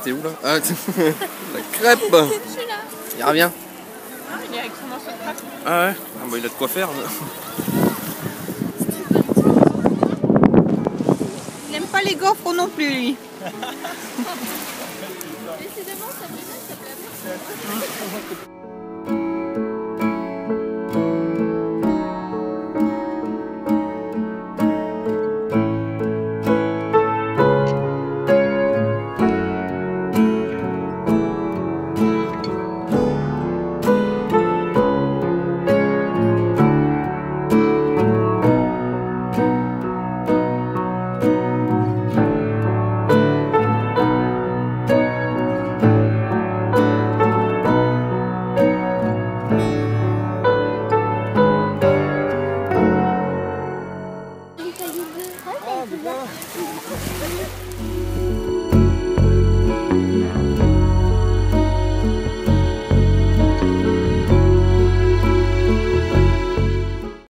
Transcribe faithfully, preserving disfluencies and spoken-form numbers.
t'es où là? Ah, la crêpe. Je suis là. Il revient. Ah, il est avec son morceau de crêpe. Ah ouais, ah, bah, il a de quoi faire. Il n'aime pas les gaufres non plus, lui. Décidément, ça me ça plaît. Ah,